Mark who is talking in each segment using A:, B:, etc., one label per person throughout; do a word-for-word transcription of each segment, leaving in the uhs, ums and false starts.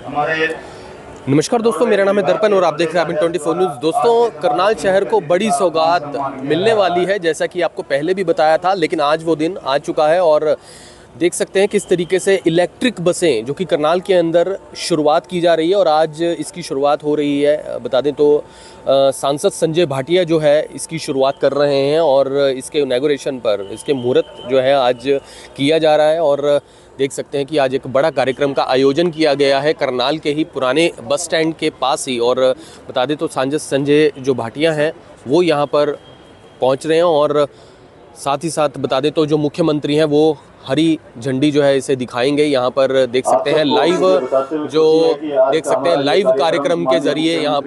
A: हमारे
B: नमस्कार दोस्तों, मेरा नाम है दर्पण और आप देख रहे हैं अभी ट्वेंटी फोर न्यूज़। दोस्तों, करनाल शहर को बड़ी सौगात मिलने वाली है, जैसा कि आपको पहले भी बताया था, लेकिन आज वो दिन आ चुका है और देख सकते हैं किस तरीके से इलेक्ट्रिक बसें जो कि करनाल के अंदर शुरुआत की जा रही है और आज इसकी शुरुआत हो रही है। बता दें तो सांसद संजय भाटिया जो है इसकी शुरुआत कर रहे हैं और इसके इनॉग्रेशन पर इसके मुहूर्त जो है आज किया जा रहा है। और देख सकते हैं कि आज एक बड़ा कार्यक्रम का आयोजन किया गया है करनाल के ही पुराने बस स्टैंड के पास ही। और बता दें तो सांसद संजय जो भाटिया हैं वो यहाँ पर पहुँच रहे हैं और साथ ही साथ बता दें तो जो मुख्यमंत्री हैं वो हरी झंडी जो है इसे दिखाएंगे। यहाँ पर देख सकते हैं लाइव जो देख सकते हैं लाइव कार्यक्रम के जरिए यहाँ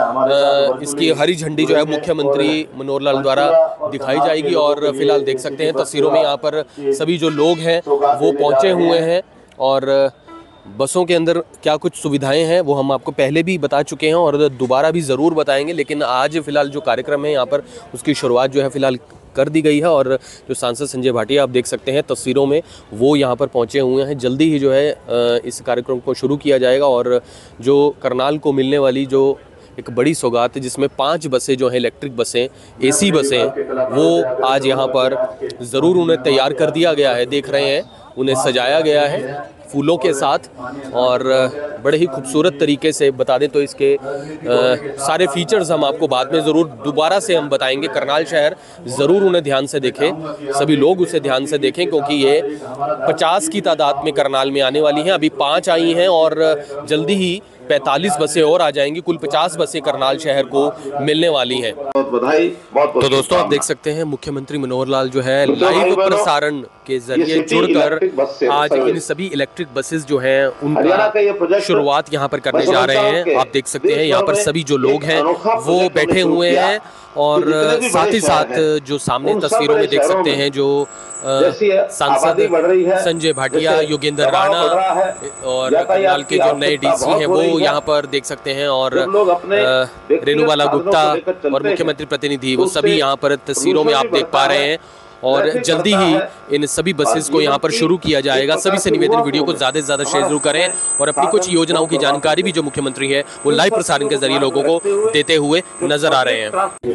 B: पर इसकी हरी झंडी जो है मुख्यमंत्री मनोहर लाल द्वारा दिखाई जाएगी। और फिलहाल देख सकते हैं तस्वीरों में यहाँ पर सभी जो लोग हैं वो पहुँचे हुए हैं और बसों के अंदर क्या कुछ सुविधाएं हैं वो हम आपको पहले भी बता चुके हैं और दोबारा भी ज़रूर बताएंगे। लेकिन आज फ़िलहाल जो कार्यक्रम है यहाँ पर उसकी शुरुआत जो है फ़िलहाल कर दी गई है और जो सांसद संजय भाटिया आप देख सकते हैं तस्वीरों में वो यहाँ पर पहुँचे हुए हैं। जल्दी ही जो है इस कार्यक्रम को शुरू किया जाएगा और जो करनाल को मिलने वाली जो एक बड़ी सौगात है जिसमें पांच बसें जो हैं इलेक्ट्रिक बसें एसी बसें वो आज यहाँ पर ज़रूर उन्हें तैयार कर दिया गया है। देख रहे हैं उन्हें सजाया गया है फूलों के साथ और बड़े ही खूबसूरत तरीके से। बता दें तो इसके आ, सारे फीचर्स हम आपको बाद में ज़रूर दोबारा से हम बताएंगे। करनाल शहर ज़रूर उन्हें ध्यान से देखें, सभी लोग उसे ध्यान से देखें क्योंकि ये पचास की तादाद में करनाल में आने वाली हैं। अभी पाँच आई हैं और जल्दी ही पैंतालीस बसें और आ जाएंगी। कुल पचास बसें करनाल शहर को मिलने वाली हैं।
A: बधाई बहुत बहुत
B: तो दोस्तों आप देख सकते हैं मुख्यमंत्री मनोहर लाल जो है लाइव प्रसारण के जरिए जुड़कर आज इन सभी इलेक्ट्रिक बसेस जो हैं उनका शुरुआत यहाँ पर करने जा रहे हैं। आप देख सकते हैं यहाँ पर सभी जो लोग हैं वो बैठे हुए हैं और साथ ही साथ जो सामने तस्वीरों में देख सकते हैं जो सांसद संजय भाटिया, योगेंद्र राणा और करनाल के जो नए डीसी हैं वो यहाँ पर देख सकते हैं और रेणुबाला गुप्ता और मुख्यमंत्री प्रतिनिधि वो सभी यहाँ पर तस्वीरों में आप देख पा रहे हैं। और जल्दी ही इन सभी बसेस को यहाँ पर शुरू किया जाएगा। सभी से निवेदन वीडियो को ज़्यादा से ज़्यादा शेयर जरूर करें और अपनी कुछ योजनाओं की जानकारी भी जो मुख्यमंत्री है वो लाइव प्रसारण के जरिए लोगों को देते हुए नजर आ रहे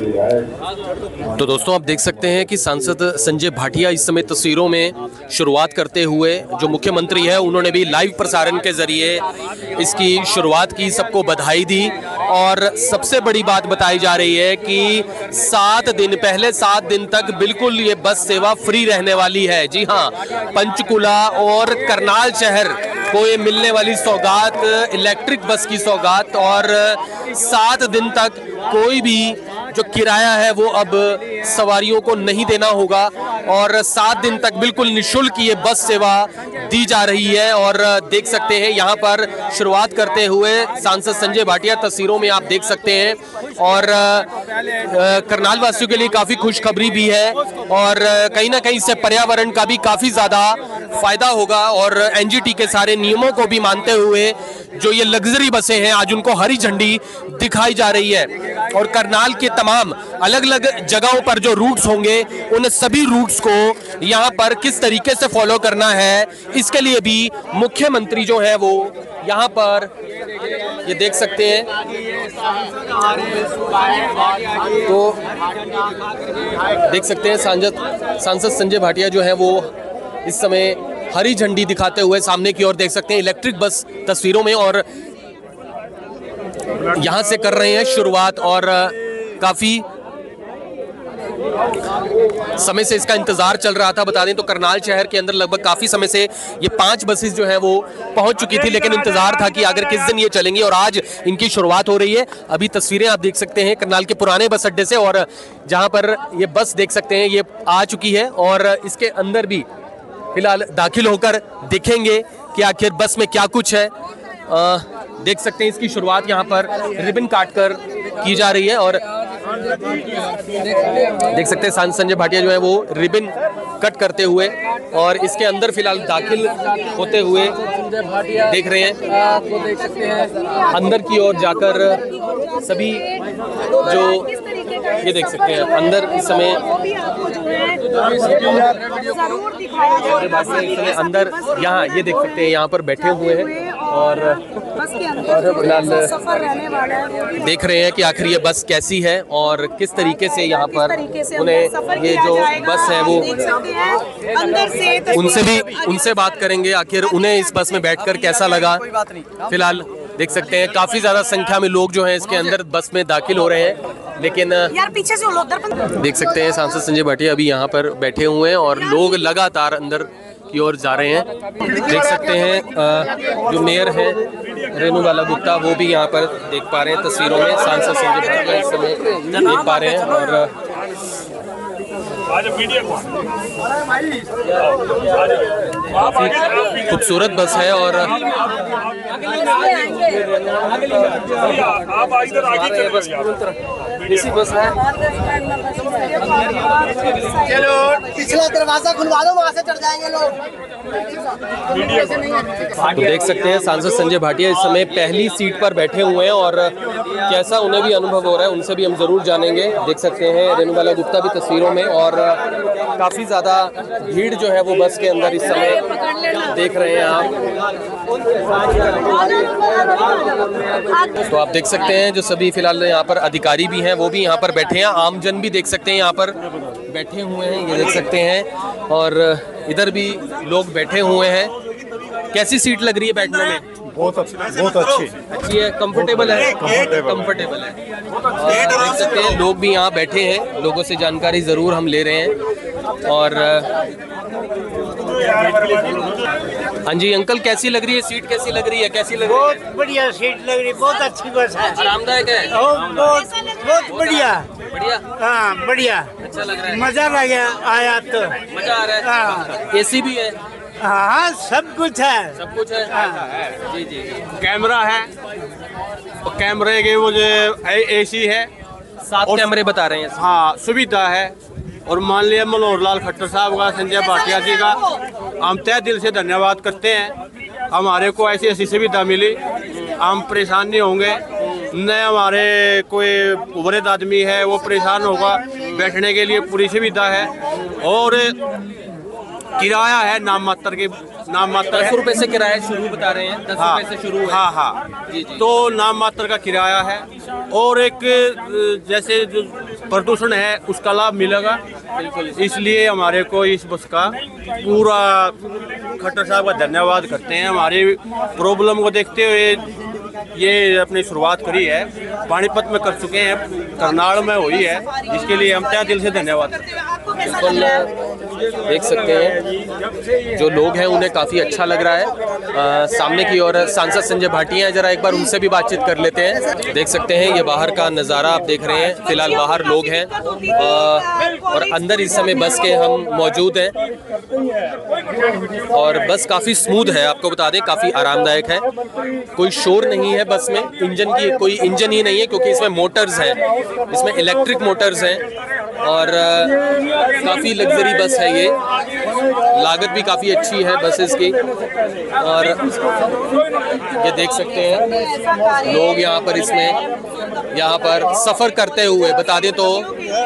B: हैं। तो दोस्तों आप देख सकते हैं कि सांसद संजय भाटिया इस समय तस्वीरों में शुरुआत करते हुए जो मुख्यमंत्री है उन्होंने भी लाइव प्रसारण के जरिए इसकी शुरुआत की, सबको बधाई दी। और सबसे बड़ी बात बताई जा रही है कि सात दिन पहले सात दिन तक बिल्कुल ये बस सेवा फ्री रहने वाली है। जी हाँ, पंचकुला और करनाल शहर को ये मिलने वाली सौगात इलेक्ट्रिक बस की सौगात और सात दिन तक कोई भी जो किराया है वो अब सवारियों को नहीं देना होगा और सात दिन तक बिल्कुल निःशुल्क ये बस सेवा दी जा रही है। और देख सकते हैं यहाँ पर शुरुआत करते हुए सांसद संजय भाटिया तस्वीरों में आप देख सकते हैं और करनाल वासियों के लिए काफ़ी खुशखबरी भी है और कहीं ना कहीं इससे पर्यावरण का भी काफ़ी ज़्यादा फायदा होगा। और एनजीटी के सारे नियमों को भी मानते हुए जो ये लग्जरी बसें हैं आज उनको हरी झंडी दिखाई जा रही है और करनाल के तमाम अलग अलग जगहों पर जो रूट्स होंगे उन सभी रूट्स को यहाँ पर किस तरीके से फॉलो करना है इसके लिए भी मुख्यमंत्री जो है वो यहाँ पर ये देख सकते हैं। तो देख सकते हैं सांसद सांसद संजय भाटिया जो है वो इस समय हरी झंडी दिखाते हुए सामने की ओर देख सकते हैं इलेक्ट्रिक बस तस्वीरों में और यहाँ से कर रहे हैं शुरुआत और काफ़ी समय से इसका इंतजार चल रहा था। बता दें तो करनाल शहर के अंदर लगभग काफी समय से ये पांच बसेस जो है वो पहुंच चुकी थी, लेकिन इंतजार था कि अगर किस दिन ये चलेंगी और आज इनकी शुरुआत हो रही है। अभी तस्वीरें आप देख सकते हैं करनाल के पुराने बस अड्डे से और जहां पर ये बस देख सकते हैं ये आ चुकी है और इसके अंदर भी फिलहाल दाखिल होकर देखेंगे कि आखिर बस में क्या कुछ है। आ, देख सकते हैं इसकी शुरुआत यहाँ पर रिबन काटकर की जा रही है और देख सकते हैं सांसद संजय भाटिया जो है वो रिबन कट करते हुए और इसके अंदर फिलहाल दाखिल होते हुए देख रहे हैं। आपको देख सकते हैं अंदर की ओर जाकर सभी जो ये देख सकते हैं अंदर इस समय अंदर यहाँ ये देख सकते हैं यहाँ पर बैठे हुए हैं और फिलहाल देख रहे हैं कि आखिर ये बस कैसी है और किस तरीके से यहाँ पर उन्हें ये जो बस है वो उनसे भी उनसे बात करेंगे आखिर उन्हें इस बस में बैठकर कैसा लगा। फिलहाल देख सकते हैं काफी ज्यादा संख्या में लोग जो हैं इसके अंदर बस में दाखिल हो रहे हैं, लेकिन यार पीछे से उधर देख सकते हैं सांसद संजय भाटिया अभी यहाँ पर बैठे हुए हैं और लोग लगातार अंदर की ओर जा रहे हैं। देख सकते हैं जो मेयर है रेणुबाला गुप्ता वो भी यहाँ पर देख पा रहे हैं तस्वीरों में, सांसद संजय भाटिया इस समय देख पा रहे हैं और काफी खूबसूरत बस है और इसी बस है।
A: चलो पिछला दरवाजा खुलवा दो, वहां से चढ़ जाएंगे लोग।
B: तो देख सकते हैं सांसद संजय भाटिया इस समय पहली सीट पर बैठे हुए हैं और कैसा उन्हें भी अनुभव हो रहा है उनसे भी हम जरूर जानेंगे। देख सकते हैं रेणुबाला गुप्ता भी तस्वीरों में और काफी ज्यादा भीड़ जो है वो बस के अंदर इस समय देख रहे हैं आप। तो आप देख सकते हैं जो सभी फिलहाल यहाँ पर अधिकारी भी हैं वो भी यहाँ पर बैठे हैं, आमजन भी देख सकते हैं यहाँ पर बैठे हुए हैं, ये देख सकते हैं और इधर भी लोग बैठे हुए हैं। कैसी सीट लग रही है बैठने में?
C: बहुत अच्छी, बहुत अच्छी
B: अच्छी है, कंफर्टेबल है, कंफर्टेबल है। देख सकते हैं लोग भी यहाँ बैठे हैं, लोगों से जानकारी जरूर हम ले रहे हैं। और हाँ जी अंकल, कैसी लग रही है सीट? कैसी लग रही है? कैसी लग रही है?
A: बहुत बढ़िया सीट लग रही है, बहुत अच्छी बस है,
B: आरामदायक है,
A: बहुत बहुत बढ़िया
B: बढ़िया,
A: हाँ बढ़िया,
B: अच्छा लग रहा है,
A: मजा लग गया आया तो
B: मजा आ रहा है।
A: हाँ।
B: एसी भी है,
A: हाँ सब कुछ है,
B: सब कुछ है।
A: हाँ।
B: जी जी
C: कैमरा है, कैमरे के वो जो एसी है,
B: सात कैमरे बता रहे हैं।
C: हाँ सुविधा है। और मान लिया मनोहर लाल खट्टर साहब का, संजय भाटिया जी का हम तहे दिल से धन्यवाद करते हैं। हमारे को ऐसी ऐसी सुविधा मिली, हम परेशान नहीं होंगे, न हमारे कोई उभरेद आदमी है वो परेशान होगा, बैठने के लिए पूरी सुविधा है। और किराया है नाम मात्र के, नाम मात्र
B: दस रुपए से किराया शुरू बता रहे हैं, दस
C: हाँ,
B: रुपए से शुरू है।
C: हाँ हाँ
B: जी जी।
C: तो नाम मात्र का किराया है और एक जैसे जो प्रदूषण है उसका लाभ मिलेगा, बिल्कुल। इसलिए हमारे को इस बस का पूरा खट्टर साहब का धन्यवाद करते हैं। हमारी प्रॉब्लम को देखते हुए ये अपनी शुरुआत करी है, पानीपत में कर चुके हैं, करनाल में हुई है, इसके लिए हम तहे दिल से धन्यवाद करते हैं।
B: बिल्कुल देख सकते हैं जो लोग हैं उन्हें काफ़ी अच्छा लग रहा है। आ, सामने की ओर सांसद संजय भाटिया हैं, जरा एक बार उनसे भी बातचीत कर लेते हैं। देख सकते हैं ये बाहर का नज़ारा आप देख रहे हैं, फिलहाल बाहर लोग हैं आ, और अंदर इस समय बस के हम मौजूद हैं और बस काफ़ी स्मूथ है, आपको बता दें काफ़ी आरामदायक है, कोई शोर नहीं है बस में, इंजन की कोई इंजन ही नहीं है क्योंकि इसमें मोटर्स हैं, इसमें इलेक्ट्रिक मोटर्स हैं और काफ़ी लग्जरी बस है ये, लागत भी काफ़ी अच्छी है बसेस की। और ये देख सकते हैं लोग यहाँ पर इसमें यहाँ पर सफ़र करते हुए, बता दें तो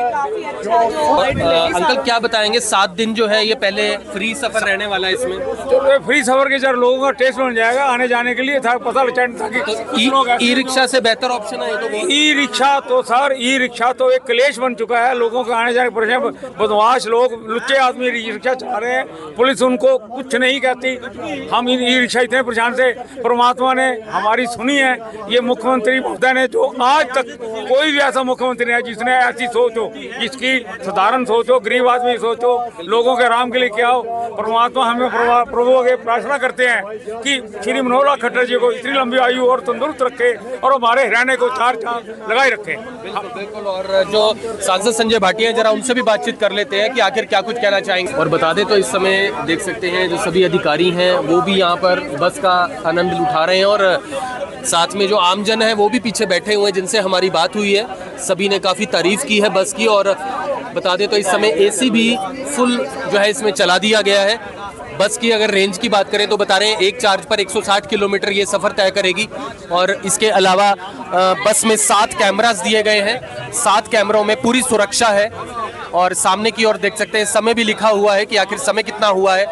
B: अंकल क्या बताएंगे, सात दिन जो है ये पहले फ्री सफ़र रहने वाला है इसमें?
D: तो फ्री सफर के जब लोगों का टेस्ट बन जाएगा आने जाने के लिए था, पता था कि
B: तो ई रिक्शा से बेहतर ऑप्शन है तो
D: ई रिक्शा तो सर ई रिक्शा तो एक क्लेश बन चुका है, लोगों को आने जाने परेशान, बदमाश लोग लुच्चे आदमी ई रिक्शा चला रहे हैं, पुलिस उनको कुछ नहीं कहती। हम ई रिक्शा इतने परेशान थे, परमात्मा ने हमारी सुनी है। ये मुख्यमंत्री महोदय ने जो आज तक कोई भी ऐसा मुख्यमंत्री है जिसने ऐसी सोच हो, जिसकी साधारण सोच हो, गरीब आदमी सोच हो, लोगों के आराम के लिए क्या हो। परमात्मा हमें प्रभु के प्रार्थना करते हैं कि श्री मनोहर लाल खट्टर जी को इतनी लंबी आयु और तंदुरुस्त रखे और हमारे हरियाणा को चार चांद लगाए रखे।
B: बिल्कुल। और जो सांसद संजय भाटिया जरा उनसे भी बातचीत कर लेते हैं कि आखिर क्या कुछ कहना चाहेंगे। और बता दें तो इस समय देख सकते हैं जो सभी अधिकारी हैं वो भी यहाँ पर बस का आनंद उठा रहे हैं और साथ में जो आमजन है वो भी पीछे बैठे हुए हैं जिनसे हमारी बात हुई है, सभी ने काफ़ी तारीफ की है बस की। और बता दें तो इस समय एसी भी फुल जो है इसमें चला दिया गया है। बस की अगर रेंज की बात करें तो बता रहे हैं एक चार्ज पर एक सौ साठ किलोमीटर ये सफ़र तय करेगी। और इसके अलावा बस में सात कैमरास दिए गए हैं, सात कैमरों में पूरी सुरक्षा है। और सामने की ओर देख सकते हैं समय भी लिखा हुआ है कि आखिर समय कितना हुआ है।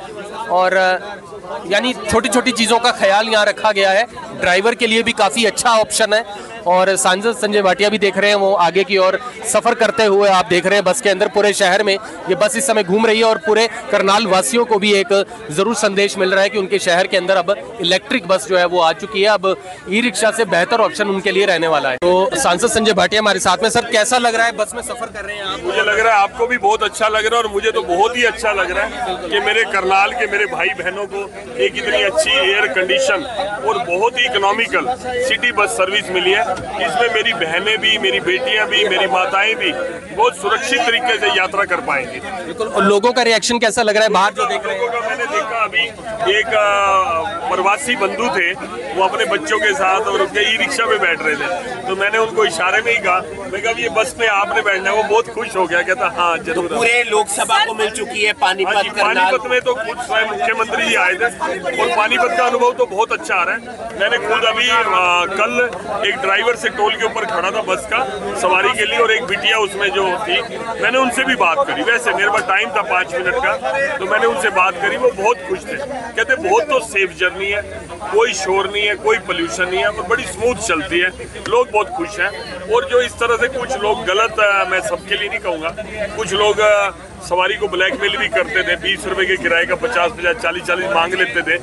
B: और यानी छोटी छोटी चीज़ों का ख्याल यहाँ रखा गया है। ड्राइवर के लिए भी काफ़ी अच्छा ऑप्शन है। और सांसद संजय भाटिया भी देख रहे हैं, वो आगे की ओर सफ़र करते हुए आप देख रहे हैं बस के अंदर। पूरे शहर में ये बस इस समय घूम रही है और पूरे करनाल वासियों को भी एक ज़रूर संदेश मिल रहा है कि उनके शहर के अंदर अब इलेक्ट्रिक बस जो है वो आ चुकी है। अब ई रिक्शा से बेहतर ऑप्शन उनके लिए रहने वाला है। तो सांसद संजय भाटिया हमारे साथ में। सर, कैसा लग रहा है बस में सफ़र कर रहे हैं आप?
E: मुझे लग रहा है आपको भी बहुत अच्छा लग रहा है और मुझे तो बहुत ही अच्छा लग रहा है कि मेरे करनाल के मेरे भाई बहनों को एक इतनी अच्छी एयर कंडीशन और बहुत ही इकोनॉमिकल सिटी बस सर्विस मिली है। इसमें मेरी बहनें भी, मेरी बेटियां भी, मेरी माताएं भी बहुत सुरक्षित तरीके से यात्रा कर पाएंगी।
B: बिल्कुल। और लोगों का रिएक्शन कैसा लग रहा है बाहर जो देख रहे हैं?
E: लोगों का मैंने देखा, अभी एक प्रवासी बंधु थे, वो अपने बच्चों के साथ और उनके ई रिक्शा पे बैठ रहे थे, तो मैंने उनको इशारे में ही कहा, मैं कहा ये बस में आपने बैठना है। वो बहुत खुश हो गया, कहता हाँ जरूर।
A: तो पूरे लोकसभा को मिल चुकी है पानीपत।
E: पानीपत में तो खुद स्वयं मुख्यमंत्री जी आए थे और पानीपत का अनुभव तो बहुत अच्छा आ रहा है। मैंने खुद अभी आ, कल एक ड्राइवर से टोल के ऊपर खड़ा था बस का सवारी के लिए और एक बिटिया उसमें जो थी, मैंने उनसे भी बात करी। वैसे मेरे पास टाइम था पाँच मिनट का, तो मैंने उनसे बात करी। वो बहुत खुश थे, कहते बहुत तो सेफ जर्नी है, कोई शोर नहीं है, कोई पोल्यूशन नहीं है और बड़ी स्मूथ चलती है। लोग बहुत खुश हैं। और जो इस तरह से कुछ लोग गलत, मैं सबके लिए नहीं कहूँगा, कुछ लोग सवारी को ब्लैकमेल भी करते थे, बीस रुपए के किराए का पचास पचास चालीस चालीस मांग लेते थे।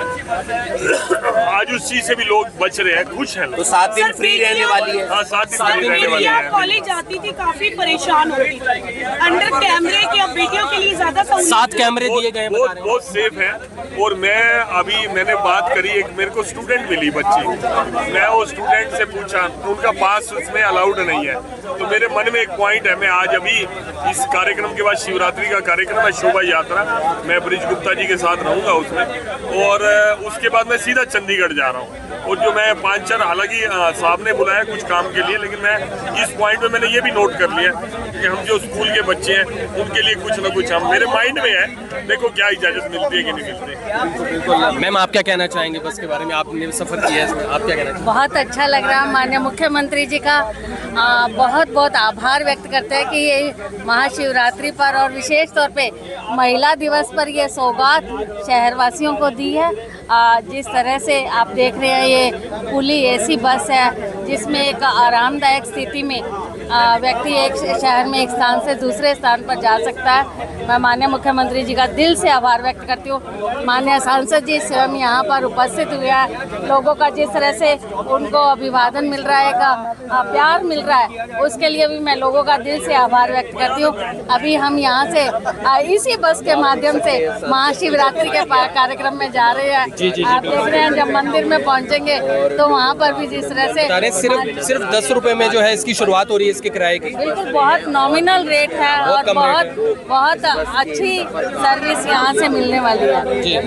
E: आज उस चीज से भी लोग बच रहे हैं, खुश हैं।
A: तो सात दिन फ्री रहने वाली है।
E: हाँ, सात दिन फ्री रहने वाली है।
F: कॉलेज जाती थी, काफी परेशान होती थी। अंडर कैमरे के अब बेटियों के लिए ज्यादा
B: सात कैमरे दिए गए हैं,
E: बहुत बहुत सेफ है। और मैं अभी मैंने बात करी, एक मेरे को स्टूडेंट मिली बच्ची, मैं वो स्टूडेंट से पूछा, उनका पास उसमें अलाउड नहीं है। तो मेरे मन में एक पॉइंट है, मैं आज अभी इस कार्यक्रम के बाद शिवरात्रि का कार्यक्रम है, शोभा यात्रा, मैं ब्रिज गुप्ता जी के साथ रहूंगा उसमें, और उसके बाद मैं सीधा चंडीगढ़ जा रहा हूँ। और जो मैं पाँच चार, हालांकि साहब ने बुलाया कुछ काम के लिए, लेकिन मैं इस पॉइंट पे मैंने ये भी नोट कर लिया कि हम जो स्कूल के बच्चे हैं उनके लिए कुछ ना कुछ हम, मेरे माइंड में है, देखो क्या इजाजत मिलती है कि नहीं मिलती।
B: मैम, आप क्या कहना चाहेंगे बस के बारे में? आपने सफर किया है, आप क्या कहना चाहेंगे?
G: बहुत अच्छा लग रहा है। माननीय मुख्यमंत्री जी का आ, बहुत बहुत आभार व्यक्त करते हैं कि ये महाशिवरात्रि पर और विशेष तौर पे महिला दिवस पर ये सौगात शहरवासियों को दी है। आ, जिस तरह से आप देख रहे हैं, ये फुली एसी बस है जिसमें एक आरामदायक स्थिति में आ, व्यक्ति एक शहर में एक स्थान से दूसरे स्थान पर जा सकता है। मैं माननीय मुख्यमंत्री जी का दिल से आभार व्यक्त करती हूँ। माननीय सांसद जी स्वयं यहाँ पर उपस्थित हुए हैं। लोगों का जिस तरह से उनको अभिवादन मिल रहा है, का प्यार मिल रहा है, उसके लिए भी मैं लोगों का दिल से आभार व्यक्त करती हूँ। अभी हम यहाँ से आ, इसी बस के माध्यम से महाशिवरात्रि के कार्यक्रम में जा रहे हैं।
B: जी, जी,
G: आप देख रहे हैं, जब मंदिर में पहुँचेंगे तो वहाँ पर भी जिस तरह से
B: सिर्फ सिर्फ दस रुपए में जो है इसकी शुरुआत हो रही है इसके किराए की।
G: बिल्कुल बहुत नॉमिनल रेट है और बहुत बहुत अच्छी सर्विस यहाँ से मिलने वाली है।
B: जी।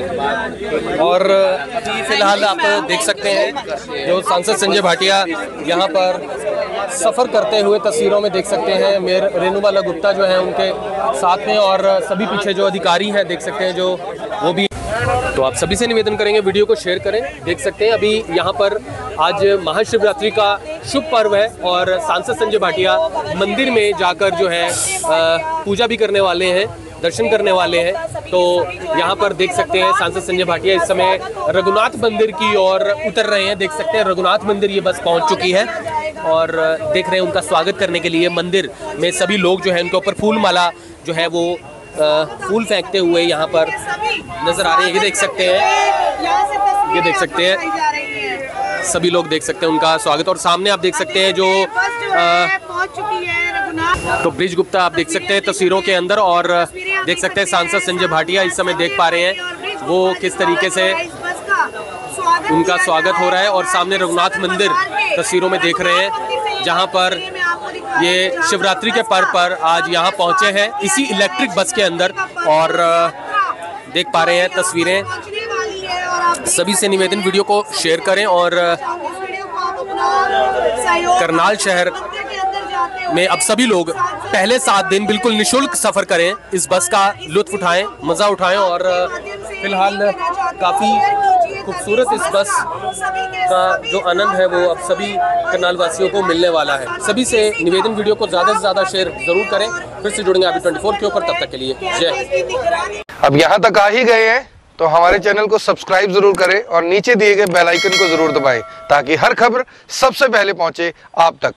B: और अभी फिलहाल आप देख सकते हैं जो सांसद संजय भाटिया यहाँ पर सफ़र करते हुए तस्वीरों में देख सकते हैं। मेयर रेणुबाला गुप्ता जो है उनके साथ में, और सभी पीछे जो अधिकारी हैं देख सकते हैं जो वो भी। तो आप सभी से निवेदन करेंगे वीडियो को शेयर करें। देख सकते हैं अभी यहाँ पर आज महाशिवरात्रि का शुभ पर्व है और सांसद संजय भाटिया मंदिर में जाकर जो है पूजा भी करने वाले हैं, दर्शन करने वाले हैं। तो यहाँ पर देख सकते हैं सांसद संजय भाटिया इस समय रघुनाथ मंदिर की ओर उतर रहे हैं। देख सकते हैं रघुनाथ मंदिर ये बस पहुँच चुकी है और देख रहे हैं उनका स्वागत करने के लिए मंदिर में सभी लोग जो है उनके ऊपर फूल माला जो है वो फूल फेंकते हुए यहाँ पर नजर आ रहे हैं। ये देख सकते हैं, ये देख सकते हैं सभी लोग देख सकते हैं उनका स्वागत। और सामने आप देख सकते हैं जो आ, तो ब्रिज गुप्ता आप देख सकते हैं तस्वीरों के अंदर, और देख सकते हैं सांसद संजय भाटिया इस समय देख पा रहे हैं वो किस तरीके से उनका स्वागत हो रहा है। और सामने रघुनाथ मंदिर तस्वीरों में देख रहे हैं जहाँ पर ये शिवरात्रि के पर्व पर आज यहाँ पहुँचे हैं इसी इलेक्ट्रिक बस के अंदर। और देख पा रहे हैं तस्वीरें। सभी से निवेदन वीडियो को शेयर करें और करनाल शहर में अब सभी लोग पहले सात दिन बिल्कुल निशुल्क सफ़र करें, इस बस का लुत्फ उठाएं, मज़ा उठाएं। और फिलहाल काफ़ी खूबसूरत इस बस का जो आनंद है वो अब सभी करनाल वासियों को मिलने वाला है। सभी से निवेदन वीडियो को ज़्यादा से ज़्यादा शेयर ज़रूर करें। फिर से जुड़ेंगे अभी ट्वेंटी फोर के ऊपर, तब तक के लिए जय।
H: अब यहाँ तक आ ही गए हैं तो हमारे चैनल को सब्सक्राइब जरूर करें और नीचे दिए गए बेल आइकन को जरूर दबाएं ताकि हर खबर सबसे पहले पहुंचे आप तक।